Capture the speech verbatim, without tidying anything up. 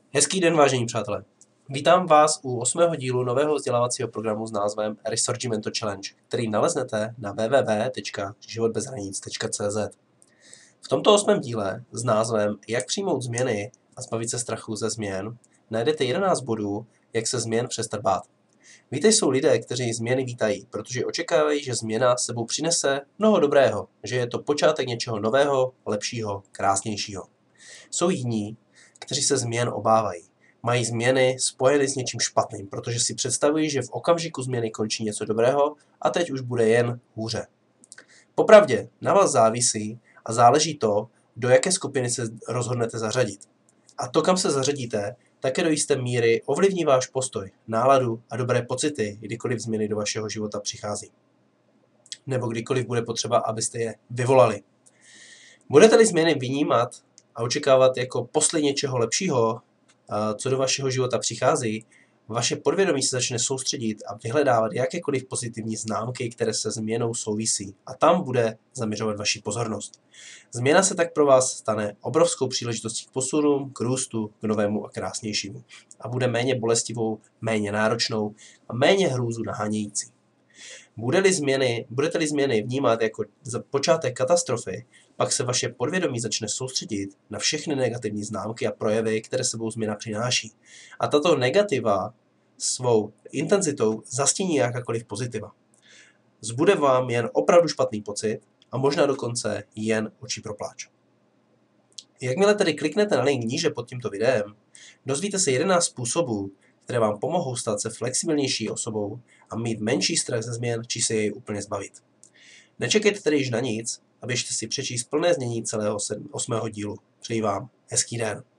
Hezký den, vážení přátelé. Vítám vás u osmého dílu nového vzdělávacího programu s názvem Resorgimento Challenge, který naleznete na w w w tečka život bez hranic tečka c z. V tomto osmém díle s názvem Jak přijmout změny a zbavit se strachu ze změn najdete jedenáct bodů, jak se změn přestat bát. Víte, jsou lidé, kteří změny vítají, protože očekávají, že změna sebou přinese mnoho dobrého, že je to počátek něčeho nového, lepšího, krásnějšího. Jsou jiní, kteří se změn obávají. Mají změny spojeny s něčím špatným, protože si představují, že v okamžiku změny končí něco dobrého a teď už bude jen hůře. Popravdě, na vás závisí a záleží to, do jaké skupiny se rozhodnete zařadit. A to, kam se zařadíte, také do jisté míry ovlivní váš postoj, náladu a dobré pocity, kdykoliv změny do vašeho života přichází. Nebo kdykoliv bude potřeba, abyste je vyvolali. Budete-li změny vnímat a očekávat jako poslední něčeho lepšího, co do vašeho života přichází, vaše podvědomí se začne soustředit a vyhledávat jakékoliv pozitivní známky, které se změnou souvisí, a tam bude zaměřovat vaši pozornost. Změna se tak pro vás stane obrovskou příležitostí k posunu, k růstu, k novému a krásnějšímu a bude méně bolestivou, méně náročnou a méně hrůzu nahánějící. Bude-li změny, budete-li změny vnímat jako počátek katastrofy, pak se vaše podvědomí začne soustředit na všechny negativní známky a projevy, které sebou změna přináší. A tato negativa svou intenzitou zastíní jakákoliv pozitiva. Zbude vám jen opravdu špatný pocit a možná dokonce jen očí pro pláč. Jakmile tedy kliknete na link níže pod tímto videem, dozvíte se jedenáct způsobů, které vám pomohou stát se flexibilnější osobou a mít menší strach ze změn, či se jej úplně zbavit. Nečekejte tedy již na nic a běžte si přečíst plné znění celého osmého dílu. Přeji vám hezký den.